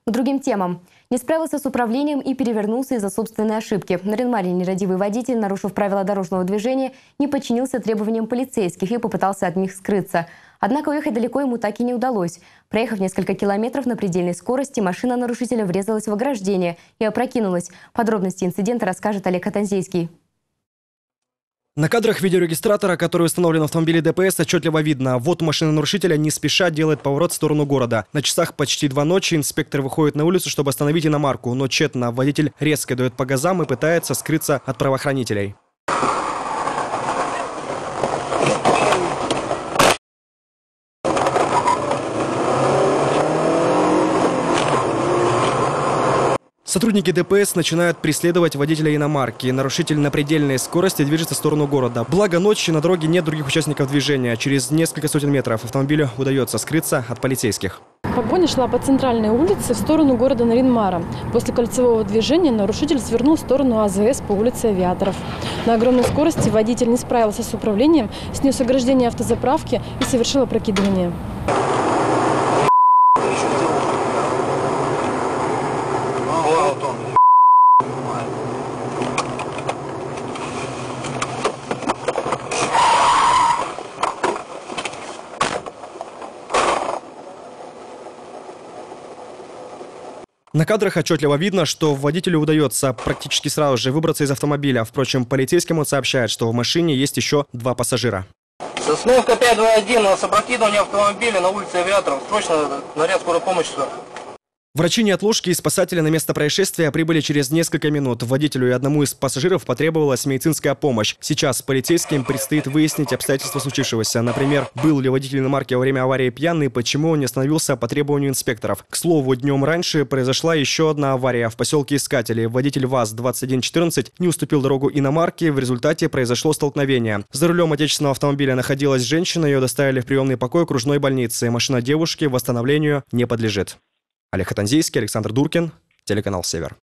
К другим темам. Не справился с управлением и перевернулся из-за собственной ошибки. На Наринмаре нерадивый водитель, нарушив правила дорожного движения, не подчинился требованиям полицейских и попытался от них скрыться. Однако уехать далеко ему так и не удалось. Проехав несколько километров на предельной скорости, машина нарушителя врезалась в ограждение и опрокинулась. Подробности инцидента расскажет Олег Хатанзейский. На кадрах видеорегистратора, который установлен в автомобиле ДПС, отчетливо видно. Вот машина нарушителя не спеша делает поворот в сторону города. На часах почти 2 ночи инспектор выходит на улицу, чтобы остановить иномарку. Но тщетно. Водитель резко дает по газам и пытается скрыться от правоохранителей. Сотрудники ДПС начинают преследовать водителя иномарки. Нарушитель на предельной скорости движется в сторону города. Благо ночью на дороге нет других участников движения. Через несколько сотен метров автомобилю удается скрыться от полицейских. Погоня шла по центральной улице в сторону города Наринмара. После кольцевого движения нарушитель свернул в сторону АЗС по улице Авиаторов. На огромной скорости водитель не справился с управлением, снес ограждение автозаправки и совершил опрокидывание. На кадрах отчетливо видно, что водителю удается практически сразу же выбраться из автомобиля. Впрочем, полицейским он сообщает, что в машине есть еще 2 пассажира. Сосновка 521, у нас опрокидывание автомобиля на улице Авиаторов. Срочно наряд скорой помощи. Врачи неотложки и спасатели на место происшествия прибыли через несколько минут. Водителю и одному из пассажиров потребовалась медицинская помощь. Сейчас полицейским предстоит выяснить обстоятельства случившегося. Например, был ли водитель иномарки во время аварии пьяный, почему он не остановился по требованию инспекторов. К слову, днем раньше произошла еще одна авария в поселке Искатели. Водитель ВАЗ-2114 не уступил дорогу иномарке, в результате произошло столкновение. За рулем отечественного автомобиля находилась женщина, ее доставили в приемный покой окружной больницы. Машина девушки восстановлению не подлежит. Олег Хатанзейский, Александр Дуркин, телеканал «Север».